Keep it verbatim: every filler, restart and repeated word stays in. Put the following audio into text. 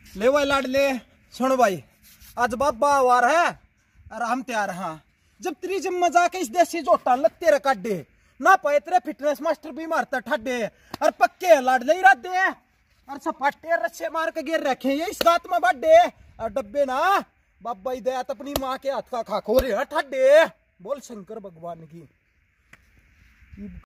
ले भाई लाडले, सुन भाई, आज बाबा वार है और हम तैयार। हाँ, जब तेरी जिम में जाके इस देसी जोटा लगते रे काटे ना पाए तेरे फिटनेस मास्टर भी मारता ठाडे और पक्के लाडले इरादे हैं और सपाटे रस्से मार के गिर रखे ये इस गात में बड्डे और डब्बे ना बाबा ही दया अपनी माँ के हाथ का खा खो रहे ठाडे। बोल शंकर भगवान की।